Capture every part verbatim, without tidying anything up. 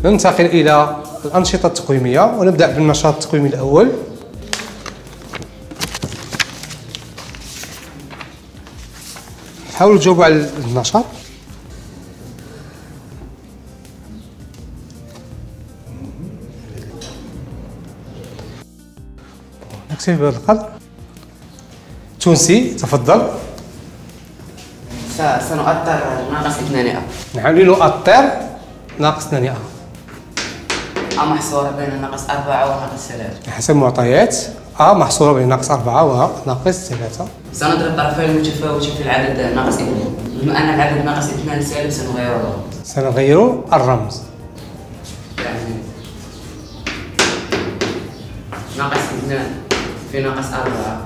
ننتقل إلى الأنشطة التقويمية ونبدأ بالنشاط التقويمي الأول. حاولوا تجاوبوا على النشاط. نكتفي بهذا القدر. تونسي تفضل. سنؤطر ناقص اثنان أ. نعم، لنؤطر ناقص اثنان أ. أ محصورة بين ناقص أربعة وناقص ثلاثة. حسب المعطيات أ محصورة بين ناقص أربعة وناقص ثلاثة. سنضرب طرفين متفاوتين في العدد ناقص اثنان. بما أن العدد ناقص اثنان سالب سنغير الرمز. سنغير الرمز. يعني ناقص اثنان في ناقص أربعة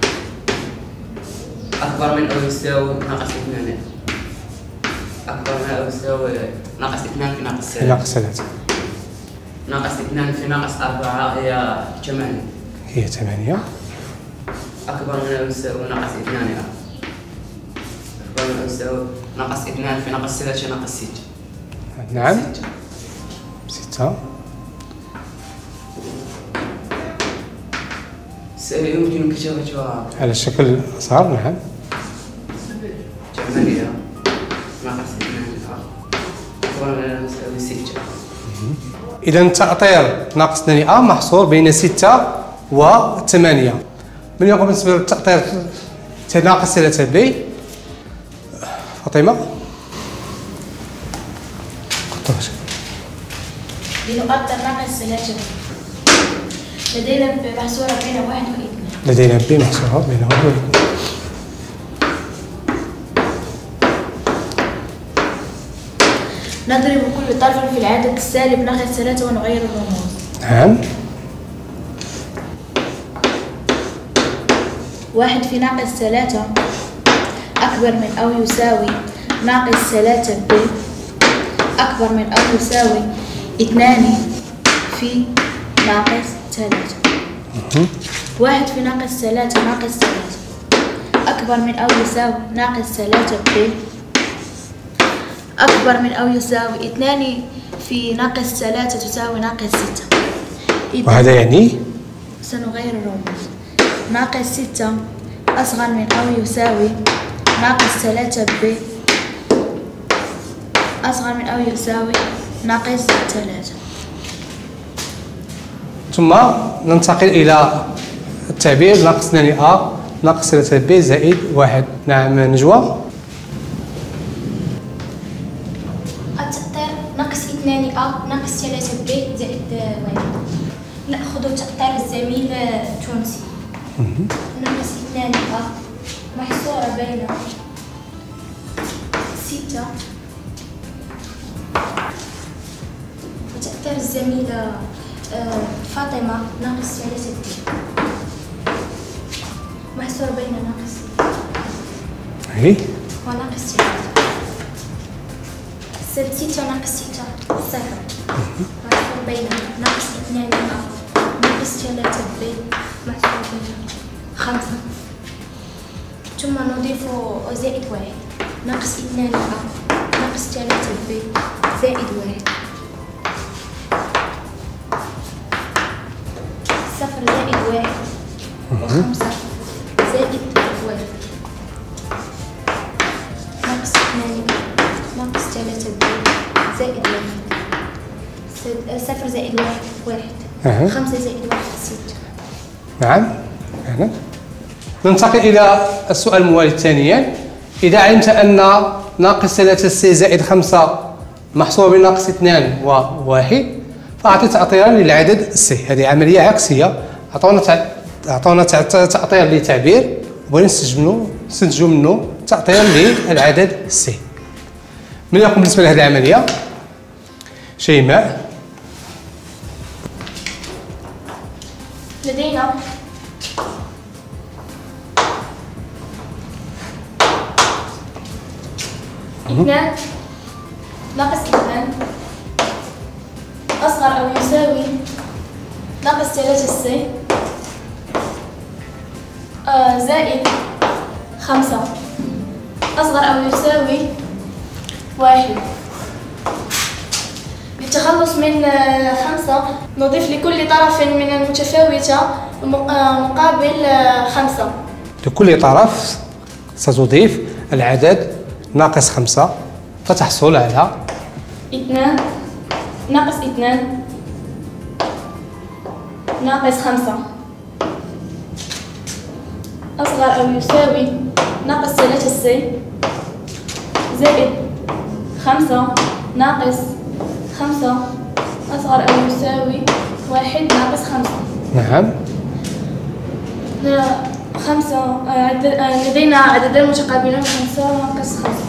أكبر من أو يساوي ناقص اثنان. أكبر من أو يساوي ناقص اثنان في ناقص ثلاثة. في ناقص ثلاثة. ناقص اثنان في ناقص أربعة هي ثمانية. هي ثمانية. أكبر من أو يساوي ناقص اثنان. أكبر من أو يساوي ناقص اثنان في ناقص ثلاثة ناقص ستة. نعم. ستة. يمكن كتابتها على الشكل صار. نعم. ثمانية ناقص اثنان أكبر من أو يساوي ستة. إذا تأطير ناقص اثنان أ محصور بين ستة و ثمانية. من يقوم بالنسبة للتأطير ناقص ثلاثة ب؟ فاطمة؟ لنؤطر ناقص ثلاثة ب. لدينا محصورة بين واحد واثنين. لدينا ب محصورة بين واحد واثنين. نضرب كل طرف في العدد السالب ناقص ثلاثة ونغير الرموز. نعم. واحد في ناقص ثلاثة أكبر من أو يساوي ناقص ثلاثة ب أكبر من أو يساوي اثنان في ناقص ثلاثة. واحد في ناقص ثلاثة ناقص ثلاثة أكبر من أو يساوي ناقص ثلاثة ب أكبر من أو يساوي اثنان في ناقص ثلاثة تساوي ناقص ستة. وهذا يعني؟ سنغير الرموز. ناقص ستة أصغر من أو يساوي ناقص ثلاثة ب أصغر من أو يساوي ناقص ثلاثة. ثم ننتقل إلى التعبير ناقص اثنان أ ناقص ثلاثة ب زائد واحد. نعم نجوى. التأطير ناقص اثنان أ ناقص ثلاثة ب زائد واحد. نأخذ تأطير الزميل تونسي. ناقص اثنان أ محصورة بين ستة وتأطير الزميلة فاطمة ناقص ثلاثة ب محصورة بين ناقص أي وناقص ثلاثة. ستة ناقص ستة صفر محصور بين ناقص اثنان أ ناقص ثلاثة ب محصور بين خمسة. ثم نضيف زائد واحد. ناقص اثنان أ ناقص ثلاثة ب زائد واحد. صفر زائد واحد وخمسة زائد واحد. ناقص اثنان أ ناقص ثلاثة ب زائد واحد. صفر زائد واحد واحد. خمسة زائد واحد ستة. نعم. فعلا. ننتقل إلى السؤال الموالي ثانيا. إذا علمت أن ناقص ثلاثة س زائد خمسة محصور بين ناقص اثنان وواحد فأعطي تأطيرا للعدد س. هذه عملية عكسية. أعطونا تع... أعطونا تأطير لتعبير وبغينا نستنتجوا نستنتجوا منه تأطير للعدد س. من يقوم بالنسبة لهذه العملية؟ شيماء. لدينا اثنان ناقص اثنان أصغر أو يساوي ناقص ثلاثة س آه زائد خمسة أصغر أو يساوي واحد. للتخلص من خمسة نضيف لكل طرف من المتفاوتة مقابل خمسة. لكل طرف ستضيف العدد ناقص خمسة فتحصل على اثنان ناقص اثنان ناقص خمسة أصغر أو يساوي ناقص ثلاثة سي زائد خمسة ناقص خمسة أصغر أو يساوي واحد ناقص خمسة. نعم. خمسة لدينا عددان متقابلان خمسة ناقص خمسة.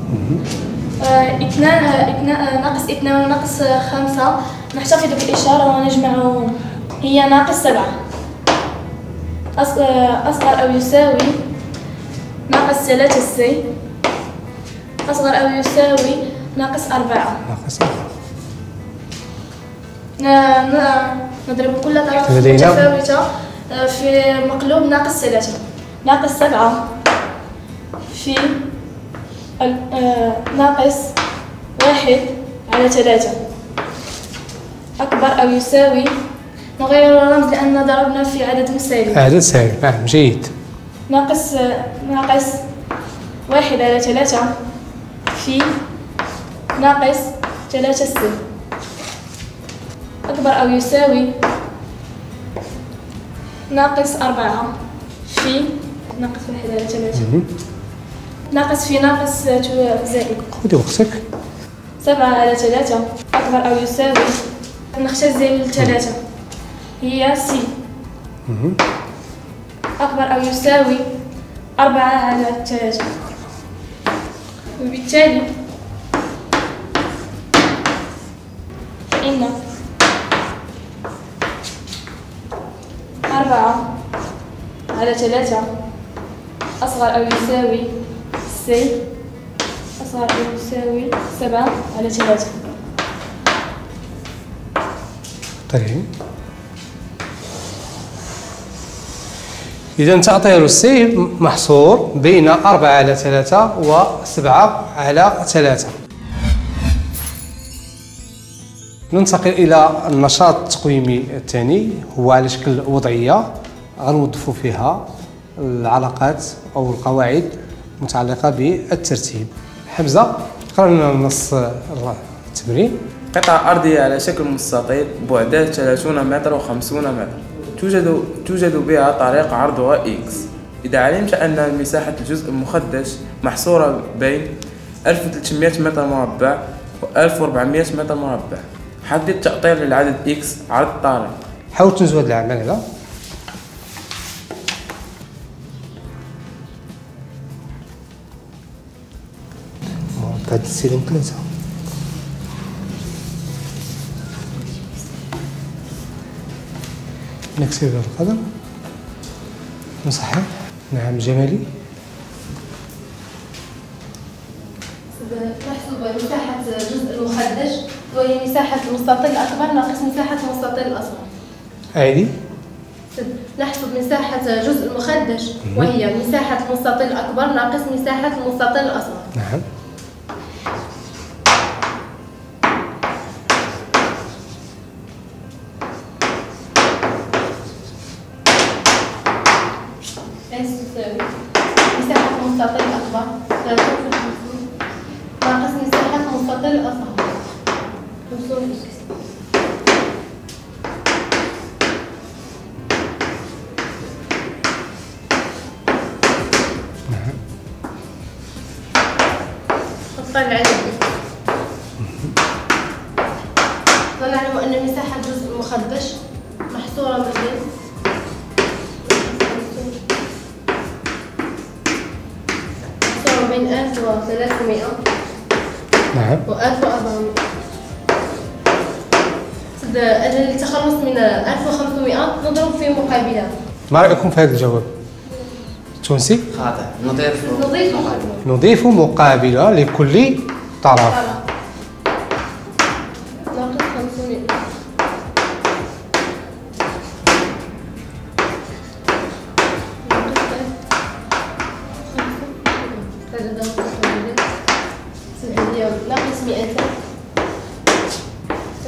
اثنان اثنان ناقص اثنان وناقص خمسة نحتفظ بالإشارة ونجمعهم هي ناقص سبعة. أصغر أو يساوي ناقص ثلاثة سي أصغر أو يساوي ناقص أربعة. ناقص نضرب كل طرف متفاوتة في مقلوب ناقص ثلاثة. ناقص سبعة في ناقص واحد على ثلاثة أكبر أو يساوي نغير الرمز لأن ضربنا في عدد سالب. عدد سالب، نعم جيد. ناقص ناقص واحد على ثلاثة في ناقص ثلاثة سي أكبر أو يساوي ناقص أربعة في ناقص واحد على ثلاثة ناقص في ناقص زائد. خذي وقتك. سبعة على ثلاثة أكبر أو يساوي نختزل ثلاثة هي سي أكبر أو يساوي أربعة على ثلاثة وبالتالي فإن أربعة على ثلاثة أصغر أو يساوي سي أصغر أو يساوي سبعة على ثلاثة. طيب إذا تأطير السي محصور بين أربعة على ثلاثة وسبعة على ثلاثة. ننتقل إلى النشاط التقويمي الثاني، هو على شكل وضعية غنوظفوا فيها العلاقات أو القواعد المتعلقة بالترتيب. حمزة اقرأ لنا نص التمرين. قطعة أرضية على شكل مستطيل بعدها ثلاثون متر وخمسون متر توجد توجد بها طريق عرضها إكس. إذا علمت أن مساحة الجزء المخدش محصورة بين ألف وثلاثمائة متر مربع و ألف وأربعمائة متر مربع، حدد تأطير للعدد إكس عرض الطريق. حاول تنجز هذا العمل هذا. بعد السلم ثلاثة. نكسر هذا القدر نصحح. نعم جمالي. تحسب مساحة الجزء المخدش وهي مساحة المستطيل الأكبر ناقص مساحة المستطيل الأصغر. عادي. نحسب مساحة الجزء المخدش وهي مساحة المستطيل الأكبر ناقص مساحة المستطيل الأصغر. نعم. مساحة المستطيل الأكبر ثلاثين في خمسين ناقص مساحة المستطيل الأصغر خمسون إكس. نطلع العدد ونعلم أن مساحة الجزء المخدش محصورة ما بين بين ألف وثلاثمائة نعم و ألف وأربعمائة. أجل التخلص من ألف وخمسمائة نضرب في مقابلها. ما رأيكم في هذا الجواب؟ تونسي؟ خاطئ. نضيف نضيف نضيف مقابلة لكل طرف. ناقص خمسمائة. ناقص مئتين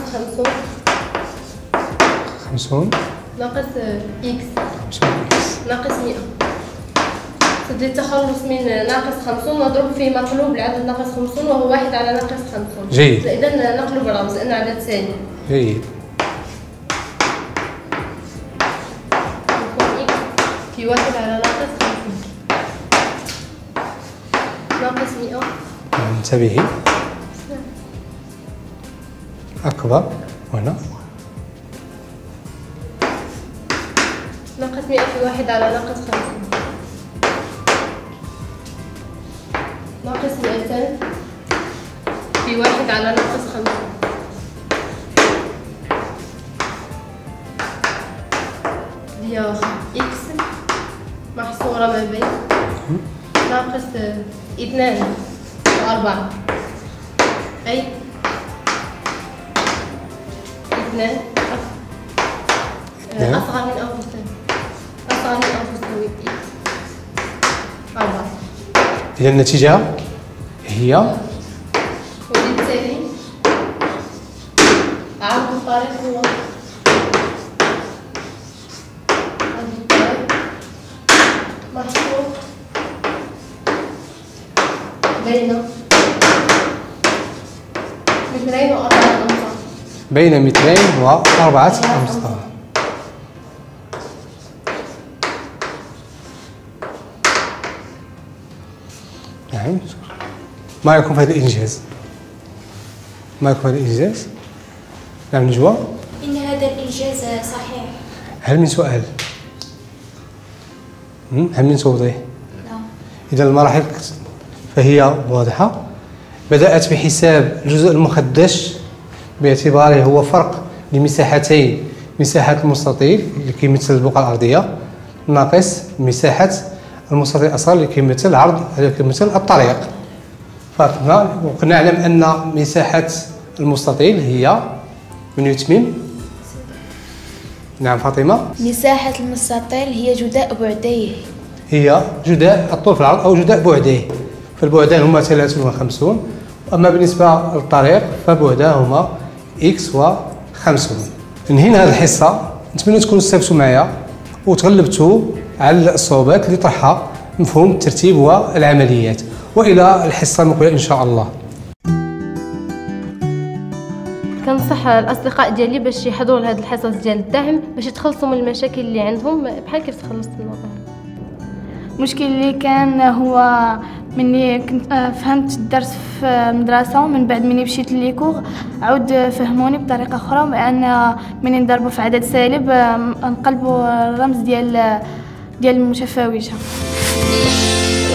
خمسون خمسون ناقص إكس خمسون إكس ناقص مئة. سد التخلص من ناقص خمسون نضرب في مقلوب العدد ناقص خمسون وهو واحد على ناقص خمسون. جيد. إذا نقلب الرمز لأنه عدد سالب. جيد. يكون إكس في واحد على ناقص خمسون ناقص مئة. انتبهي. أكبر هنا ناقص مئة في واحد على ناقص خمسون ناقص مئتين في واحد على ناقص خمسون. هي إكس محصورة ما بين ناقص اثنان وأربعة أي اثنان أصغر من أو تساوي أصغر من أو تساوي إكس أربعة. إذا النتيجة هي وبالتالي عرض الطريق هو عرض الطريق محصور بين مترين وأربعة أمتار. بين مترين وأربعة أمتار. نعم. ما يكون في هذا الإنجاز؟ ما يكون في هذا الإنجاز؟ نعم نجوى. إن هذا الإنجاز صحيح. هل من سؤال؟ هل من توضيح؟ لا. إذا المراحل فهي واضحة. بدأت بحساب الجزء المخدش باعتباره هو فرق لمساحتي مساحة المستطيل اللي كيمثل البقعة الأرضية ناقص مساحة المستطيل الأصغر اللي كيمثل العرض اللي كيمثل الطريق. فقلنا وكنا نعلم أن مساحة المستطيل هي من يتمم. نعم فاطمة. مساحة المستطيل هي جداء بعديه. هي جداء الطول في العرض أو جداء بعديه. فالبعدان هما ثلاثون وخمسون. أما بالنسبة للطريق فبعداه هما إكس وخمسون. انهينا هذه الحصة. نتمنى تكونوا استفدتوا معايا وتغلبتوا على الصعوبات اللي طرحها مفهوم الترتيب والعمليات. وإلى الحصة المقبلة إن شاء الله. كنصح الاصدقاء ديالي باش يحضروا لهاد الحصص ديال الدعم باش يتخلصوا من المشاكل اللي عندهم. بحال كيف تخلصت الموضوع؟ المشكل اللي كان هو مني كنت فهمت الدرس في المدرسه ومن بعد مني مشيت لليكور عاود فهموني بطريقه اخرى بان مني نضربوا في عدد سالب نقلبوا الرمز ديال ديال المتفاوته.